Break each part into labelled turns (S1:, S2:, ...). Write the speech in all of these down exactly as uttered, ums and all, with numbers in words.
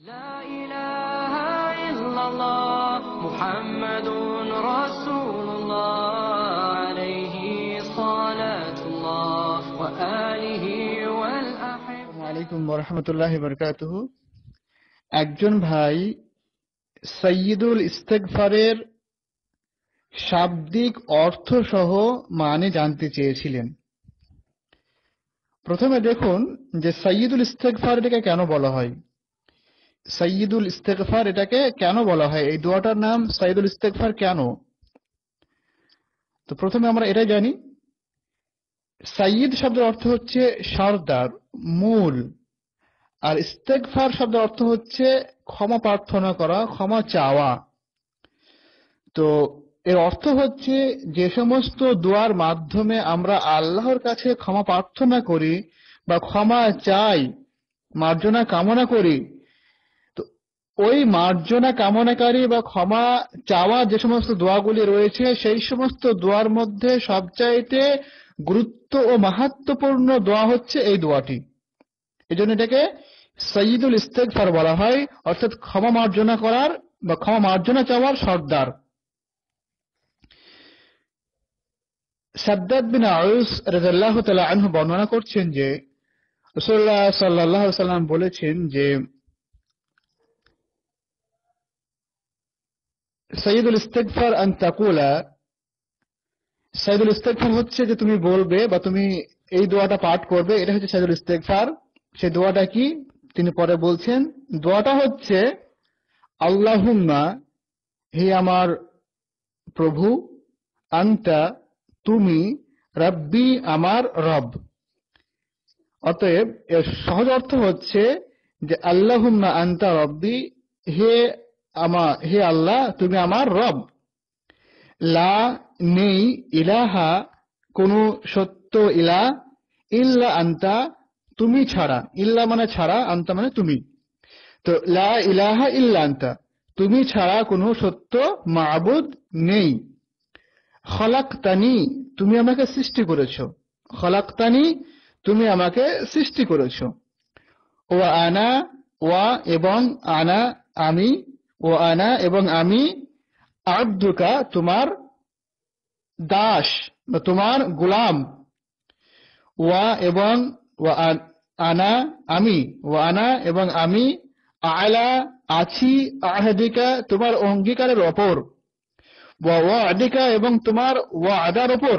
S1: لا إله إلا الله محمد رسول الله عليه صلاة الله وآله والأحب
S2: আলাইকুম ওয়া বারাকাতুহু। একজন ভাই সাইয়্যিদুল ইস্তেগফারের শাব্দিক অর্থ সহ মানে জানতে চেয়েছিলেন। প্রথমে দেখুন যে সাইয়্যিদুল ইস্তেগফার এটাকে কেন বলা হয়। সাইয়্যিদুল ইস্তেগফার এটাকে কেন বলা হয়, এই দোয়াটার নাম সাইয়্যিদুল ইস্তেগফার কেন? তো প্রথমে আমরা এটাই জানি, সাইয়্যিদ শব্দের অর্থ হচ্ছে সরদার, মূল। আর ইস্তেগফার শব্দের অর্থ হচ্ছে ক্ষমা প্রার্থনা করা, ক্ষমা চাওয়া। তো এর অর্থ হচ্ছে যে সমস্ত দোয়ার মাধ্যমে আমরা আল্লাহর কাছে ক্ষমা প্রার্থনা করি বা ক্ষমা চাই, মার্জনা কামনা করি, তো ওই মার্জনা কামনাকারী বা ক্ষমা চাওয়া যে সমস্ত দোয়াগুলি রয়েছে, সেই সমস্ত দোয়ার মধ্যে সবচাইতে গুরুত্ব ও মাহাত্ম্যপূর্ণ দোয়া হচ্ছে এই দোয়াটি। এজন্য এটাকে সাইয়্যিদুল ইস্তেগফার বলা হয়, অর্থাৎ ক্ষমা মার্জনা করার বা ক্ষমা মার্জনা চাওয়ার সর্দার। সাদ্দাদ বিন আউস রাদিয়াল্লাহু তাআলা আনহু বর্ণনা করছেন যে রাসূলুল্লাহ সাল্লাল্লাহু আলাইহি ওয়াসাল্লাম বলেছেন যে সাইয়্যিদুল ইস্তেগফার আন তাকুলা, সাইয়্যিদুল ইস্তেগফার হচ্ছে যে তুমি বলবে বা তুমি এই দোয়াটা পাঠ করবে, এটা হচ্ছে সাইয়্যিদুল ইস্তেগফার। সেই দোয়াটা কি তিনি পরে বলছেন, দোয়াটা হচ্ছে আল্লাহুম্মা, হে আমার প্রভু, আনতা তুমি, রাব্বি আমার রব। অতএব এর সহজ অর্থ হচ্ছে যে আল্লাহুম্মা আনতা রব্বি, হে আমা হে আল্লাহ তুমি আমার রব। লা নেই, ইলাহা কোন সত্য ইলা, ইল্লা আনতা তুমি ছাড়া, ইল্লা মানে ছাড়া, আনতা মানে তুমি। তো লা ইলাহা ইল্লা আনতা তুমি ছাড়া কোনো সত্য মাবুদ নেই। খলাকতানি তুমি আমাকে সৃষ্টি করেছো, খলাকতানি তুমি আমাকে সৃষ্টি করেছো। ওয়া আনা, ওয়া এবং আনা আমি, ও আনা এবং আমি, আবদুকা তোমার দাস বা তোমার গোলাম। ওয়া এবং ওয়া আনা আমি, ওয়া আনা এবং আমি, আলা আছি, আহদিকা তোমার অঙ্গীকারের ওপর, ওয়া ওয়াদিকা এবং তোমার ওয়াদার ওপর,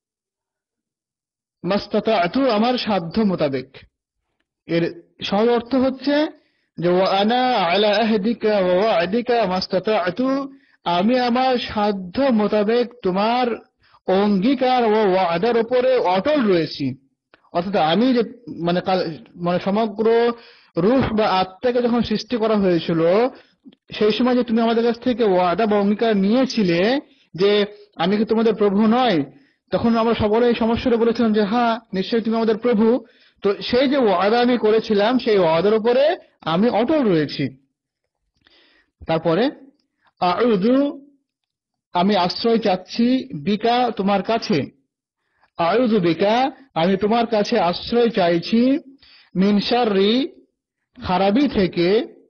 S2: মাস্তাতাতু আমার সাধ্য মোতাবেক। এর সহজ অর্থ হচ্ছে যে ওয়া আনা আলা আহদিকা ওয়া ওয়াদিকা মাস্তাতাতু আমি আমার সাধ্য মোতাবেক তোমার অঙ্গীকার ও ওয়াদার উপরে অটল রয়েছি। অর্থাৎ আমি যে মানে মানে সমগ্র রূহ বা আত্মাকে যখন সৃষ্টি করা হয়েছিল, সেই সময় যে তুমি আমাদের কাছ থেকে ওয়াদা বা অঙ্গীকার নিয়েছিলে যে আমি কি তোমাদের প্রভু নয়, তখন আমরা সকলে এই সমস্যাটা বলেছিলাম যে হ্যাঁ নিশ্চয়ই তুমি আমাদের প্রভু। তো সেই যে ওয়াদা আমি করেছিলাম, সেই ওয়াদার উপরে আমি অটল রয়েছি। তারপরে আউযু আমি আশ্রয় চাচ্ছি, বিকা তোমার কাছে, আউযু বিকা আমি তোমার কাছে আশ্রয় চাইছি, মিন শাররি খারাপি থেকে,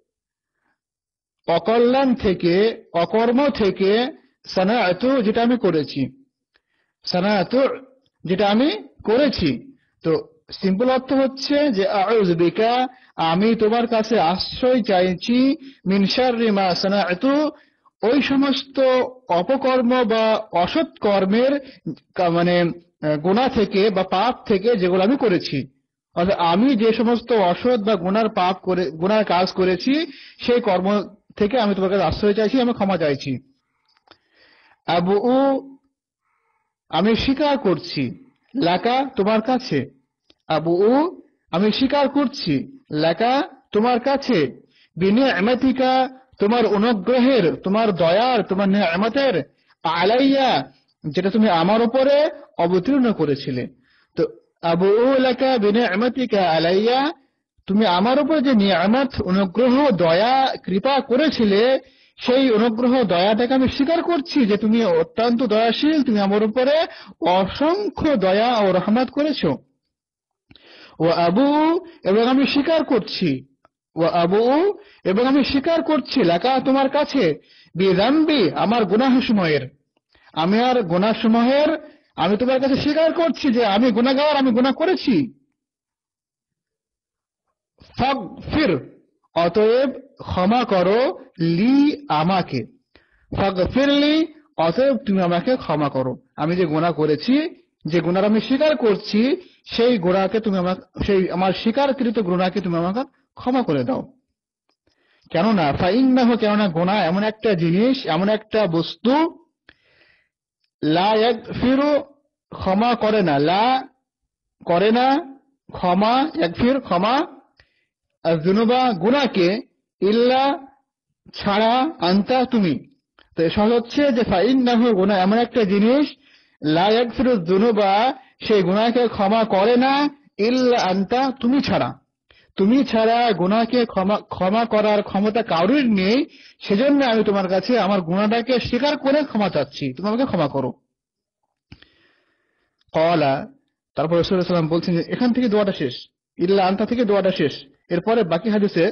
S2: অকল্যাণ থেকে, অকর্ম থেকে, সানাআতু যেটা আমি করেছি, সানাআতু যেটা আমি করেছি। তো সিম্পল অর্থ হচ্ছে যে আউযু বিকা আমি তোমার কাছে আশ্রয় চাইছি, মিন শাররি মা সানাআতু ওই সমস্ত অপকর্ম বা অসৎ কর্মের মানে গুনাহ থেকে বা পাপ থেকে যেগুলো আমি করেছি। অর্থাৎ আমি যে সমস্ত অসৎ বা গুনার পাপ করে গুনার কাজ করেছি, সেই কর্ম থেকে আমি তোমার কাছে আশ্রয় চাইছি, আমি ক্ষমা চাইছি। আবু আমি স্বীকার করছি, লাকা তোমার কাছে, আবু আমি স্বীকার করছি, লাকা তোমার কাছে, বিনিআমাতিকা তোমার অনুগ্রহের, তোমার দয়ার, তোমার নিয়ামতের, আলাইয়া যেটা তুমি আমার উপরে অবতীর্ণ করেছিলে। তো আবু লাকা বিনিআমাতিকা আলাইয়া তুমি আমার উপরে যে নিয়ামত, অনুগ্রহ, দয়া, কৃপা করেছিলে, সেই অনুগ্রহ দয়াটাকে আমি স্বীকার করছি যে তুমি অত্যন্ত দয়াশীল, তুমি আমার উপরে অসংখ্য দয়া ও রহমত করেছো। ও আবু এবং আমি স্বীকার করছি, ওয়া আবু, এবং আমি স্বীকার করছি লাকা তোমার কাছে, বিযামবি আমার গুনাহসমূহের, আমি আর গুনাহসমূহের আমি তোমার কাছে স্বীকার করছি যে আমি গুনাহগার, আমি গুনাহ করেছি। ফাগফির অতএব ক্ষমা করো, লি আমাকে, ফাগফিরলি অতএব তুমি আমাকে ক্ষমা করো। আমি যে গুনাহ করেছি, যে গুনাহ আমি স্বীকার করছি, সেই গুনাহকে তুমি আমাকে, সেই আমার স্বীকারকৃত গুনাহকে তুমি আমাকে ক্ষমা করে দাও। কেননা ফাইন্নাহু, কেননা গুনাহ এমন একটা জিনিস, এমন একটা বস্তু, লা ইয়াগফিরু ক্ষমা করে না, লা করে না, ক্ষমা, ইয়াগফির ক্ষমা, যুনুবা গুনাহকে, ইল্লা ছাড়া, আনতা তুমি। তো এ সহজ হচ্ছে যে ফাইন্নাহু গুনাহ এমন একটা জিনিস, লা ইয়াগফিরু যুনুবা সেই গুনাহকে ক্ষমা করে না, ইল্লা আনতা তুমি ছাড়া, তুমি ছাড়া গুনাহকে ক্ষমা ক্ষমা করার ক্ষমতা কারোর নেই। সেজন্য আমি তোমার কাছে আমার গুনাহটাকে স্বীকার করে ক্ষমা চাচ্ছি, তুমি আমাকে ক্ষমা করো। ক্বালা, তারপর রাসূল সাল্লাল্লাহু আলাইহি ওয়াসাল্লাম বলছেন যে এখান থেকে দোয়াটা শেষ, ইল্লা আনতা থেকে দোয়াটা শেষ। এরপরে বাকি হাদিসে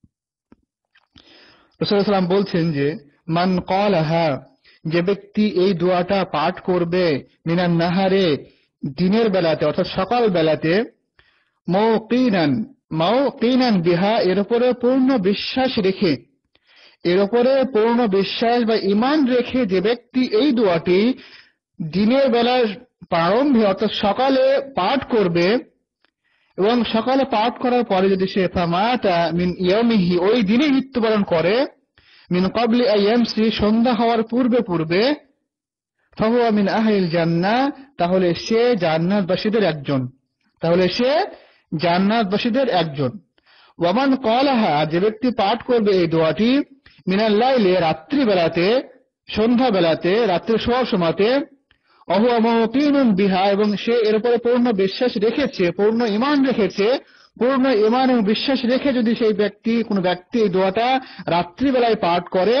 S2: রাসূল সাল্লাল্লাহু আলাইহি ওয়াসাল্লাম বলছেন যে মান ক্বালাহা, যে ব্যক্তি এই দোয়াটা পাঠ করবে, মিনান নাহারে দিনের বেলাতে অর্থাৎ সকাল বেলাতে, মাওকিনান মাওকিনান বিহা এর উপরে পূর্ণ বিশ্বাস রেখে, এর উপরে পূর্ণ বিশ্বাস বা ঈমান রেখে যে ব্যক্তি এই দোয়াটি দিনের বেলার প্রারম্ভে অর্থাৎ সকালে পাঠ করবে, এবং সকালে পাঠ করার পরে যদি সে ফামাতা মিন ইয়াউমিহি ওই দিনে মৃত্যুবরণ করে, মিন ক্বাবলি আইয়ামসি সন্ধ্যা হওয়ার পূর্বে পূর্বে, ফাহুয়া মিন আহলিল জান্নাহ তাহলে সে জান্নাতবাসীদের একজন, তাহলে সে জান্নাতবাসীদের একজন। ওয়ামান ক্বালাহা, যে ব্যক্তি পাঠ করবে এই দোয়াটি মিনাল লাইলি রাত্রি বেলাতে, সন্ধ্যা বেলাতে, রাত্রে শোয়ার সময়তে, অহুয়া মুকিনুন বিহা এবং সে এর উপরে পূর্ণ বিশ্বাস রেখেছে, পূর্ণ ঈমান রেখেছে, পূর্ণ ঈমান এবং বিশ্বাস রেখে যদি সেই ব্যক্তি, কোন ব্যক্তি এই দোয়াটা রাত্রি বেলায় পাঠ করে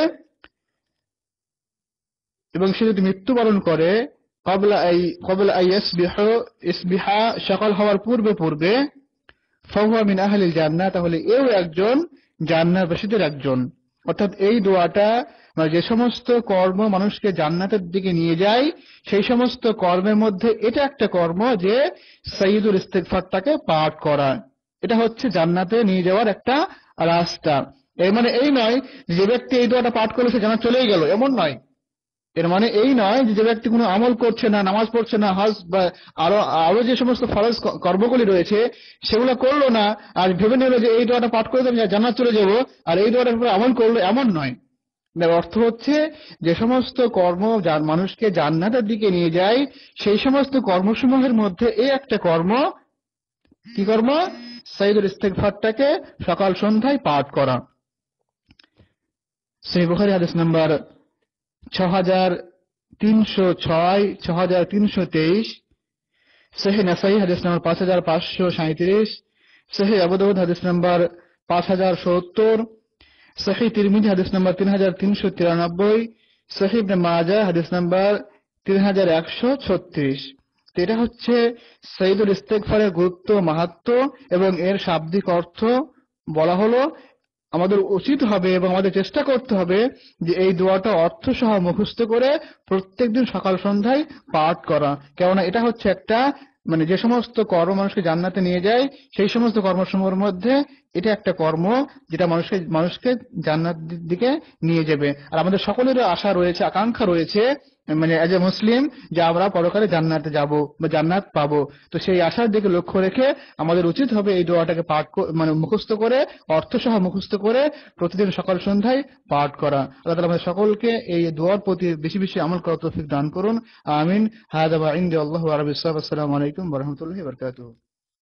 S2: এবং সে যদি মৃত্যুবরণ করে, ক্বাবলা আই ক্বাবলা আই ইয়াসবিহু ইসবিহা সকাল হওয়ার পূর্বে পূর্বে, ফাহুয়া মিন আহলিল জান্নাহ তাহলে এও একজন জান্নাতবাসীদের একজন। অর্থাৎ এই দোয়াটা মানে যে সমস্ত কর্ম মানুষকে জান্নাতের দিকে নিয়ে যায়, সেই সমস্ত কর্মের মধ্যে এটা একটা কর্ম যে সাইয়্যিদুল ইস্তিগফারটাকে পাঠ করা, এটা হচ্ছে জান্নাতে নিয়ে যাওয়ার একটা রাস্তা। এর মানে এই নয় যে ব্যক্তি এই দোয়াটা পাঠ করলে সে জান্নাত চলেই গেল, এমন নয়। এর মানে এই নয় যে ব্যক্তি কোনো আমল করছে না, নামাজ পড়ছে না, হজ বা আরো আরো যে সমস্ত ফরজ কর্মগুলি রয়েছে সেগুলো করলো না, আর ভেবে নিল যে এই দোয়াটা পাঠ করে আমি জান্নাত চলে যাব, আর এই দোয়াটার উপর আমল করলো, এমন নয়। এর অর্থ হচ্ছে যে সমস্ত কর্ম যার মানুষকে জান্নাতের দিকে নিয়ে যায়, সেই সমস্ত কর্মসমূহের মধ্যে এই একটা কর্ম, কি কর্ম? সাইয়্যিদুল ইস্তিগফারটাকে সকাল সন্ধ্যায় পাঠ করা। সহিহ বুখারী হাদিস নাম্বার ছ হাজার তিনশো ছয়, ছ হাজার তিনশো তেইশ, সহিহ নাসাঈ হাদিস নাম্বার পাঁচ হাজার পাঁচশো সাঁইত্রিশ, সহিহ আবু দাউদ হাদিস নাম্বার পাঁচ হাজার সত্তর, সহিহ তিরমিজি হাদিস নাম্বার তিন হাজার তিনশো তিরানব্বই, সহিহ ইবনে মাজাহ হাদিস নাম্বার তিন হাজার একশো ছত্রিশ। এটা হচ্ছে সাইয়্যিদুল ইস্তিগফারের গুরুত্ব, মাহাত্ম্য এবং এর শাব্দিক অর্থ বলা হলো। আমাদের উচিত হবে এবং আমাদের চেষ্টা করতে হবে যে এই দোয়াটা অর্থ সহ মুখস্থ করে প্রত্যেকদিন সকাল সন্ধ্যায় পাঠ করা। কেননা এটা হচ্ছে একটা মানে যে সমস্ত কর্ম মানুষকে জান্নাতে নিয়ে যায়, সেই সমস্ত কর্মসমূহের মধ্যে এটা একটা কর্ম যেটা মানুষকে মানুষকে জান্নাতের দিকে নিয়ে যাবে। আর আমাদের সকলেরও আশা রয়েছে, আকাঙ্ক্ষা রয়েছে মানে এজ এ মুসলিম যে আমরা পরকালে জান্নাতে যাব বা জান্নাত পাবো। তো সেই আশার দিকে লক্ষ্য রেখে আমাদের উচিত হবে এই দোয়াটাকে পাঠ মানে মুখস্থ করে, অর্থ সহ মুখস্থ করে প্রতিদিন সকাল সন্ধ্যায় পাঠ করা। আল্লাহ তাআলা আমাদের সকলকে এই দোয়ার প্রতি বেশি বেশি আমল করার তৌফিক দান করুন। আমিন। হাযা ওয়া ইনদা আল্লাহু ওয়া রাব্বিস সালাম। আসসালামু আলাইকুম ওয়া রাহমাতুল্লাহি ওয়া বারাকাতুহু।